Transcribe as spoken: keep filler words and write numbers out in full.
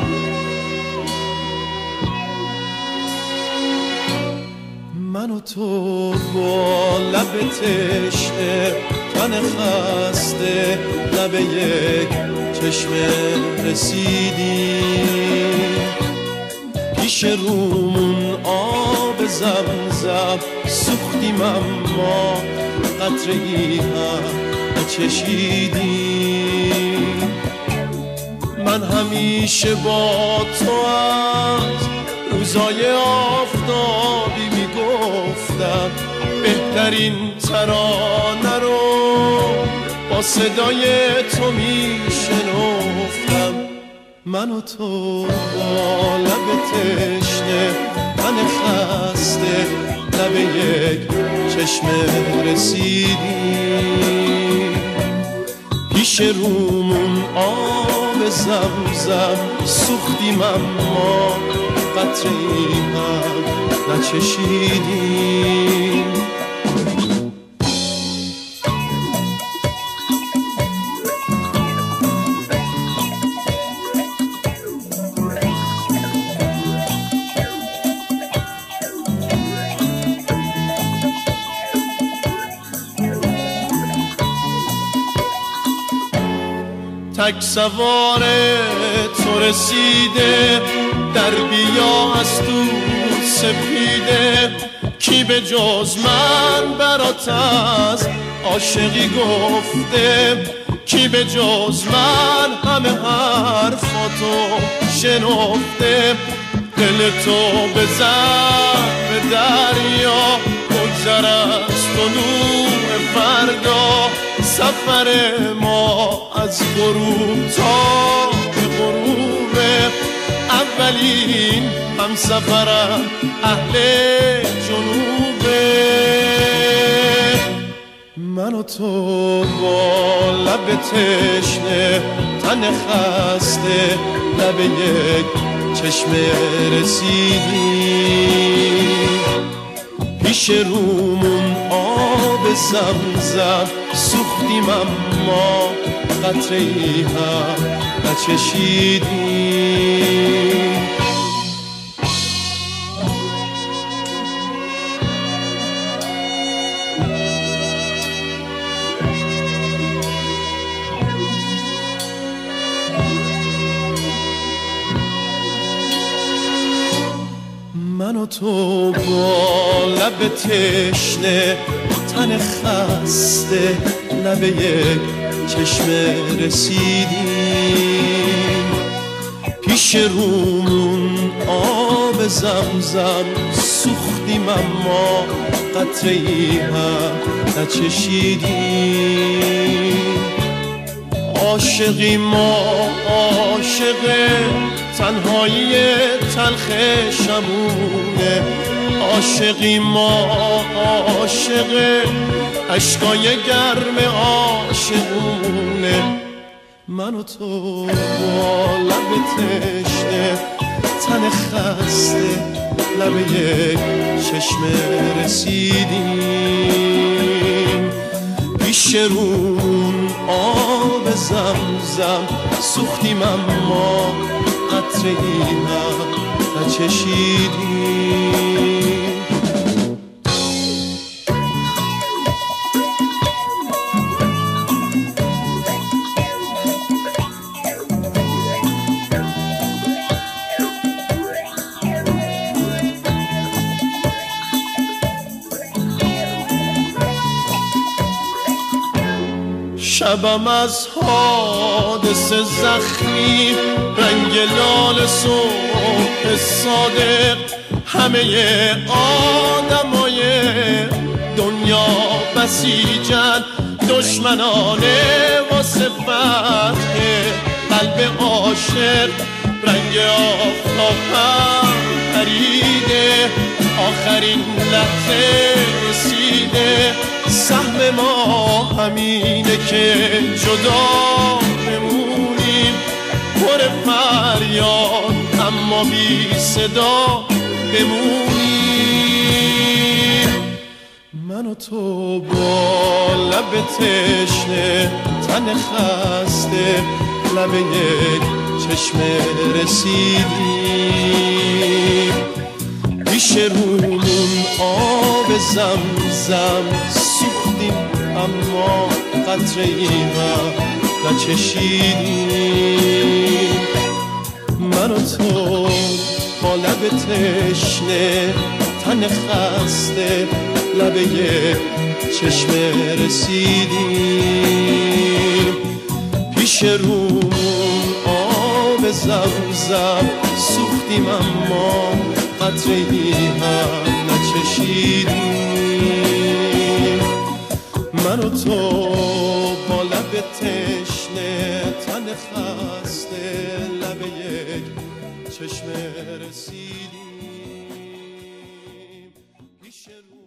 من و تو با لب تشنه تن خسته لب یک چشمه رسیدیم پیش رومون آب زمزم سوختیم اما قطره ای هم نچشیدیم من همیشه با تو از روزای آفتابی میگفتم بهترین ترانه رو با صدای تو میشنفتم من و تو با لب تشنه من خسته لب یک چشمه رسیدیم پیش رومون آب زمزم سوختیم اما قطره ای هم نچشیدیم تک سوار تو رسیده در بیا از تو سپیده کی به جز من برات از عاشقی گفته کی به جز من همه حرفاتو شنفته دل تو بزن به دریا بگذر از تو نور فردا سفر ما از غروب تا به غروبه اولین هم سفرم اهل جنوبه من و تو با لب تشنه تن خسته لب یک چشمه رسیدیم پیش رومون آب زمزم سوختیم اما قطره ای هم نچشیدیم من و تو با لب تشنه تن خسته لب یک چشمه رسیدیم پیش رومون آب زمزم سوختیم اما قطره ای هم نچشیدیم عاشقی ما عاشق تنهایی تلخ شمونه عاشقی ما عاشق اشکای گرم عاشقونه من و تو با لب تشنه تن خسته لب یک چشمه رسیدیم پیش رون آب زمزم سوختیم اما قطره ای هم نچشیدیم شبم از حادث زخمی رنگ لال صبح صادق همه آدمای دنیا بسیجن دشمنانه واسه فتح قلب عاشق رنگ آفتاب پریده آخرین لحظه رسیده سهم ما همینه که جدا بمونیم پر فریاد اما بی صدا بمونیم من و تو با لب تشنه تن خسته لب یک چشمه رسیدیم پیش رومون آب زمزم سوختیم اما قطره ای هم نچشیدیم من و تو با لب تشنه تن خسته لب یک چشمه رسیدیم پیش رومون آب زمزم سوختیم اما قطره ای هم نچشیدیم من و تو با لب تشنه تن خسته لب یک چشمه رسیدیم پیش رومون